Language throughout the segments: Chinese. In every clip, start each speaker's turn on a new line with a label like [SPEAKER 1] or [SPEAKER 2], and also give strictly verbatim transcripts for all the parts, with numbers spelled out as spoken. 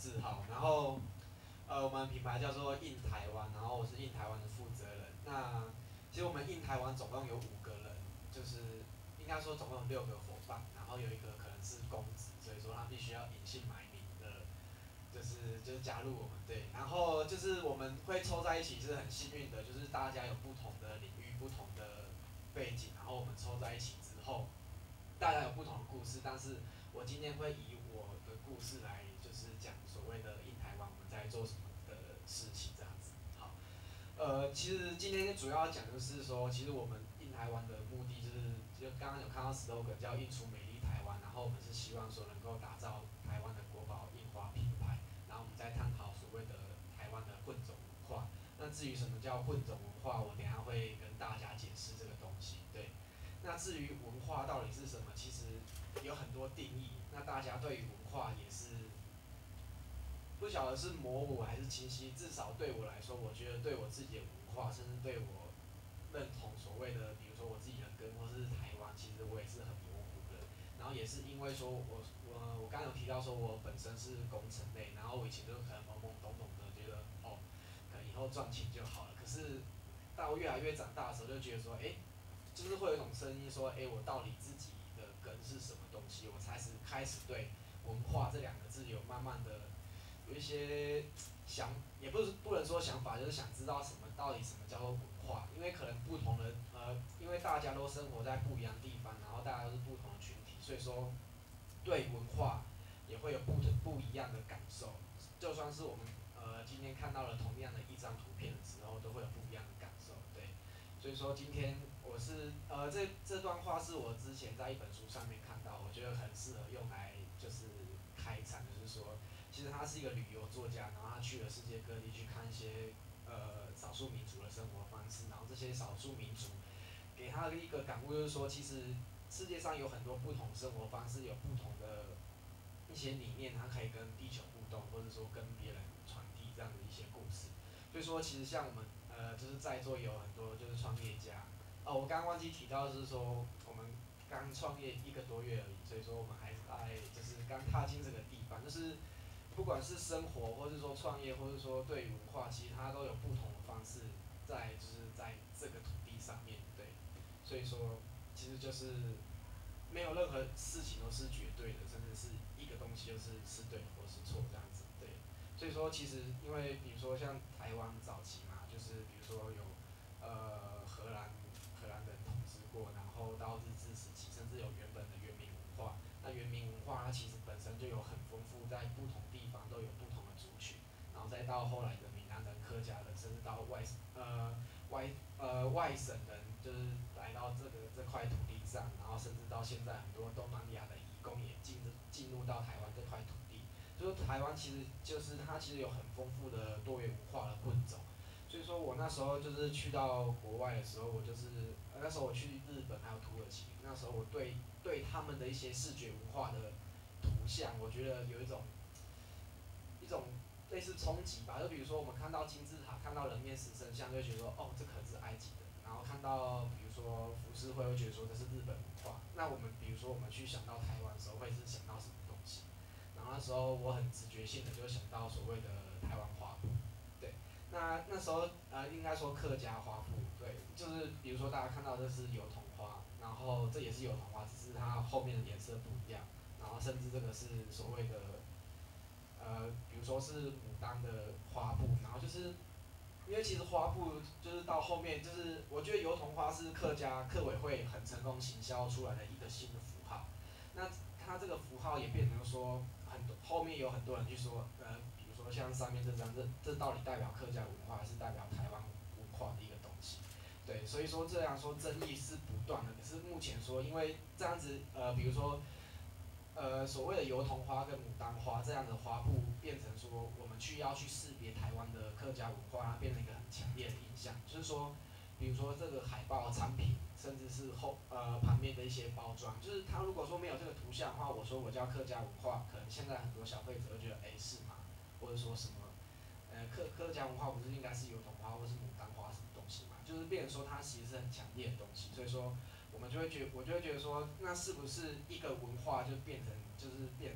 [SPEAKER 1] 四号，然后呃我们品牌叫做印台湾，然后我是印台湾的负责人。那其实我们印台湾总共有五个人，就是应该说总共有六个伙伴，然后有一个可能是公职，所以说他必须要隐姓埋名的，就是就是加入我们队。然后就是我们会凑在一起是很幸运的，就是大家有不同的领域、不同的背景，然后我们凑在一起之后，大家有不同的故事，但是我今天会以我的故事来就是讲所谓的印台湾我们在做什么的事情这样子。好。呃，其实今天主要讲就是说，其实我们印台湾的目的就是，就刚刚有看到 slogan 叫“印出美丽台湾”，然后我们是希望说能够打造台湾的国宝印花品牌，然后我们再探讨所谓的台湾的混种文化。那至于什么叫混种文化，我等下会跟大家解释这个东西。对，那至于文化到底是什么，其实有很多定义。那大家对于文化也是不晓得是模糊还是清晰，至少对我来说，我觉得对我自己的文化，甚至对我认同所谓的，比如说我自己的根或是台湾，其实我也是很模糊的。然后也是因为说我我我刚刚有提到说我本身是工程类，然后我以前就可能懵懵懂懂的觉得哦，可能以后赚钱就好了。可是到越来越长大的时候，就觉得说，哎，就是会有一种声音说，哎，我到底自己的根是什么东西？我才是开始对文化这两个字有慢慢的有一些想，也不是不能说想法，就是想知道什么到底什么叫做文化，因为可能不同的呃，因为大家都生活在不一样的地方，然后大家都是不同的群体，所以说对文化也会有不不一样的感受。就算是我们呃今天看到了同样的一张图片的时候，都会有不一样的感受。对，所以说今天我是呃这这段话是我之前在一本书上面看到，我觉得很适合用来就是开场，就是说。其实他是一个旅游作家，然后他去了世界各地去看一些呃少数民族的生活方式，然后这些少数民族给他的一个感悟就是说，其实世界上有很多不同生活方式，有不同的一些理念，它可以跟地球互动，或者说跟别人传递这样的一些故事。所以说，其实像我们呃就是在座有很多就是创业家，哦，我刚刚忘记提到就是说我们刚创业一个多月而已，所以说我们还在就是刚踏进这个地方，就是。不管是生活，或是说创业，或是说对文化，其实它都有不同的方式在，就是在这个土地上面，对。所以说，其实就是没有任何事情都是绝对的，甚至是一个东西就是是对或是错这样子，对。所以说，其实因为比如说像台湾早期嘛，就是比如说有呃荷兰荷兰人统治过，然后到日治时期，甚至有原本的原民文化。那原民文化它其实本身就有很丰富，在不同地方都有不同的族群，然后再到后来的闽南人、客家人，甚至到外呃外呃外省人，就是来到这个这块土地上，然后甚至到现在很多东南亚的移工也进入进入到台湾这块土地，就是台湾其实就是它其实有很丰富的多元文化的混种。所以说我那时候就是去到国外的时候，我就是呃那时候我去日本还有土耳其，那时候我对对他们的一些视觉文化的图像，我觉得有一种一种类似冲击吧。就比如说我们看到金字塔，看到人面狮身像，就会觉得说哦，这可能是埃及的。然后看到比如说浮世绘，会觉得说这是日本文化。那我们比如说我们去想到台湾的时候，会是想到什么东西？然后那时候我很直觉性的就想到所谓的台湾花布，对。那那时候呃应该说客家花布，对，就是比如说大家看到这是油桐花，然后这也是油桐花，只是它后面的颜色不一样，然后甚至这个是所谓的呃比如说是牡丹的花布，然后就是因为其实花布就是到后面就是我觉得油桐花是客家客委会很成功行销出来的一个新的符号，那它这个符号也变成说很多后面有很多人去说呃比如说像上面这张这这到底代表客家文化还是代表台湾文化的一个东西？对，所以说这样说争议是不断的，可是目前说因为这样子呃比如说呃所谓的油桐花跟牡丹花这样的花布变成说我们去要去识别台湾的客家文化，它变成一个很强烈的印象，就是说比如说这个海报产品，甚至是后呃旁边的一些包装，就是它如果说没有这个图像的话，我说我叫客家文化，可能现在很多消费者会觉得哎是吗？或者说什么呃客客家文化不是应该是油桐花或是牡丹花什么东西嘛？就是变成说它其实是很强烈的东西，所以说我们就会觉我就会觉得说，那是不是一个文化就变成就是变单一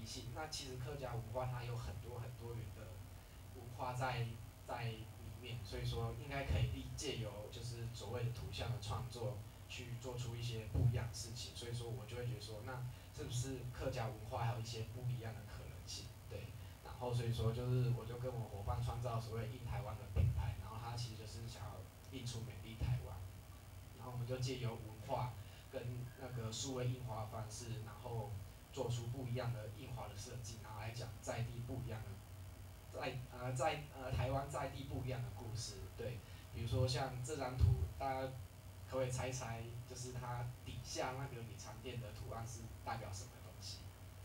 [SPEAKER 1] 离性。那其实客家文化它有很多很多元的文化在在里面，所以说应该可以借由就是所谓的图像的创作去做出一些不一样的事情。所以说我就会觉得说，那是不是客家文化还有一些不一样的可能性？对。然后所以说就是我就跟我伙伴创造所谓印台湾的品牌，然后它其实就是想要印出美丽台湾。然后我们就借由文化跟那个数位印花方式，然后做出不一样的印花的设计，然后来讲在地不一样的，在呃在呃台湾在地不一样的故事。对，比如说像这张图，大家可不可以猜猜，就是它底下那个米肠店的图案是代表什么东西？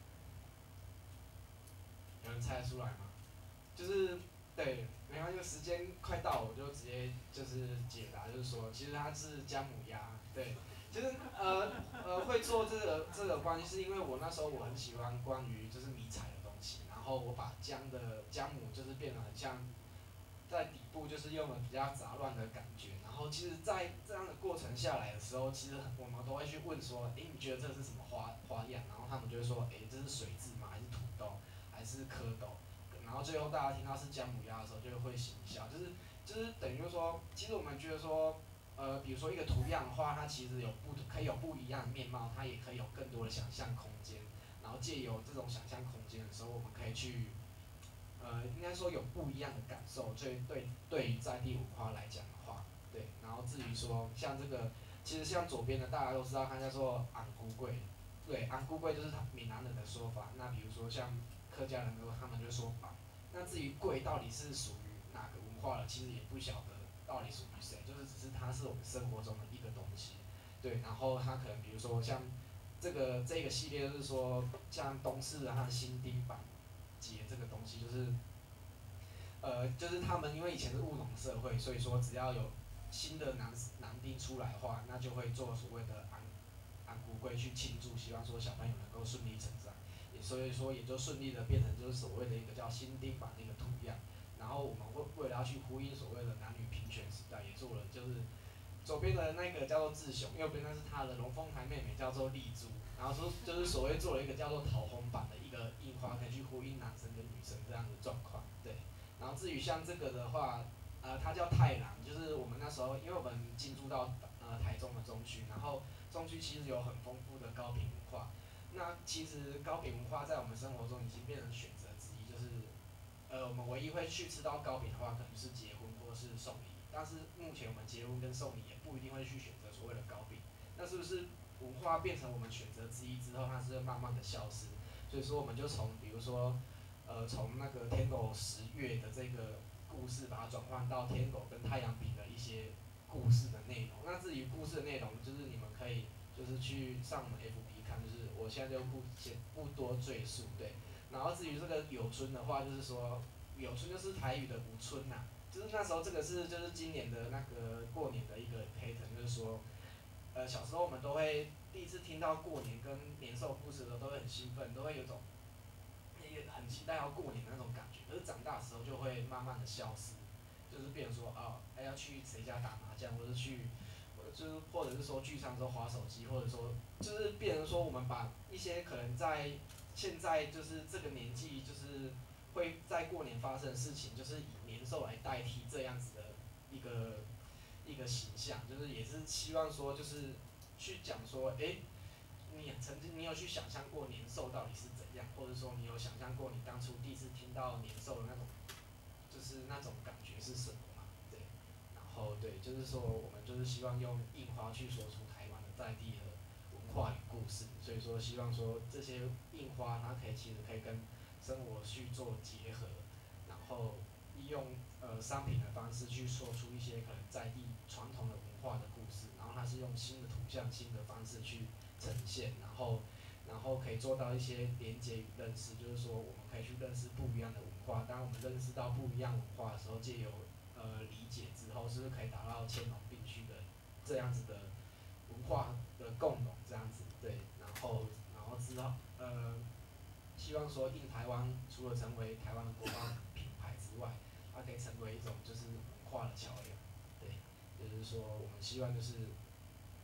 [SPEAKER 1] 有人猜得出来吗？就是对，没关系，时间快到，我就直接就是解答，就是说，其实它是姜母鸭。对，其实呃呃会做这个这个关系，是因为我那时候我很喜欢关于就是迷彩的东西，然后我把姜的姜母就是变得很像，在底部就是用了比较杂乱的感觉，然后其实，在这样的过程下来的时候，其实我们都会去问说，诶，你觉得这是什么花花样？然后他们就会说，诶，这是水蛭吗？还是土豆？还是蝌蚪？然后最后大家听到是姜母鸭的时候，就会心一笑，就是就是等于就是说，其实我们觉得说，呃，比如说一个图样的话，它其实有不可以有不一样的面貌，它也可以有更多的想象空间。然后借由这种想象空间的时候，我们可以去，呃，应该说有不一样的感受。对对，对于在地文化来讲的话，对。然后至于说像这个，其实像左边的大家都知道，它叫做昂菇桂，对，昂菇桂就是闽南人的说法。那比如说像客家人的话，他们就说板。那至于贵到底是属于哪个文化的，其实也不晓得到底属于谁，就是只是它是我们生活中的一个东西。对，然后它可能比如说像这个这个系列就是说，像东市的它的新丁板节这个东西，就是呃就是他们因为以前是务农社会，所以说只要有新的男男丁出来的话，那就会做所谓的安安菇龟去庆祝，希望说小朋友能够顺利成长。也所以说也就顺利的变成就是所谓的一个叫新丁版的一个图样。然后我们为为了要去呼应所谓的男女平权时代，也做了就是左边的那个叫做志雄，右边那是他的龙凤胎妹妹叫做丽珠。然后说就是所谓做了一个叫做桃红版的一个印花，可以去呼应男生跟女生这样的状况。对。然后至于像这个的话，呃，它叫太郎，就是我们那时候因为我们进驻到呃台中的中区，然后中区其实有很丰富的糕饼文化。那其实糕饼文化在我们生活中已经变成选择之一，就是呃我们唯一会去吃到糕饼的话，可能是结婚或是送礼。但是目前我们结婚跟送礼也不一定会去选择所谓的糕饼。那是不是文化变成我们选择之一之后，它是会慢慢的消失？所以说我们就从比如说，呃，从那个天狗十月的这个故事，把它转换到天狗跟太阳饼的一些故事的内容。那至于故事的内容，就是你们可以就是去上我们 F B 看，就是我现在就不先不多赘述，对。然后至于这个有春的话，就是说有春就是台语的无春呐、就是那时候这个是就是今年的那个过年的一个 pattern，就是说，呃，小时候我们都会第一次听到过年跟年兽故事的时候，都会很兴奋，都会有种也很期待要过年的那种感觉。可是长大的时候就会慢慢的消失，就是变成说哦，还要去谁家打麻将，或者去，就是或者是说聚餐之后划手机，或者说就是变成说我们把一些可能在现在就是这个年纪就是会在过年发生的事情，就是以年兽来代替这样子的一个一个形象，就是也是希望说就是去讲说，诶，你曾经你有去想象过年兽到底是怎样，或者说你有想象过你当初第一次听到年兽的那种，就是那种感觉是什么嘛？对。然后对，就是说我们就是希望用印花去说出台湾的在地的文化与故事，所以说希望说这些印花它可以其实可以跟生活去做结合，然后利用呃商品的方式去说出一些可能在地传统的文化的故事，然后它是用新的图像、新的方式去呈现，然后然后可以做到一些连接与认识，就是说我们可以去认识不一样的文化。当我们认识到不一样文化的时候，借由呃理解之后，是不是可以达到兼容并蓄的这样子的文化的共融这样子？对。然后然后之后呃，希望说印台湾除了成为台湾的国宝品牌之外，它可以成为一种就是文化的桥梁。对。就是说我们希望就是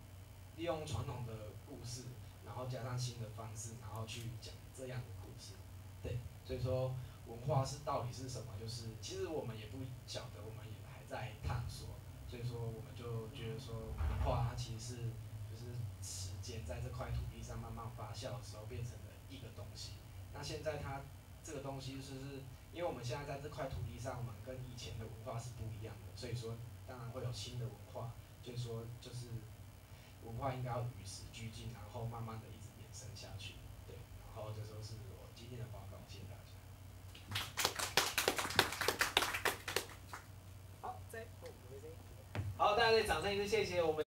[SPEAKER 1] 利用传统的故事，然后加上新的方式，然后去讲这样的故事。
[SPEAKER 2] 所以说文化是到底是什么？就是其实我们也不晓得，我们也还在探索。所以说我们就觉得说文化它其实是就是时间在这块土地上慢慢发酵的时候变成的一个东西。那现在它这个东西就是因为我们现在在这块土地上，我们跟以前的文化是不一样的，所以说当然会有新的文化。所以说就是文化应该要与时俱进，然后慢慢的一直延伸下去。对，然后这就是我今天的报告，谢谢大家。
[SPEAKER 1] 好，再好，大家再掌声一次，谢谢我们。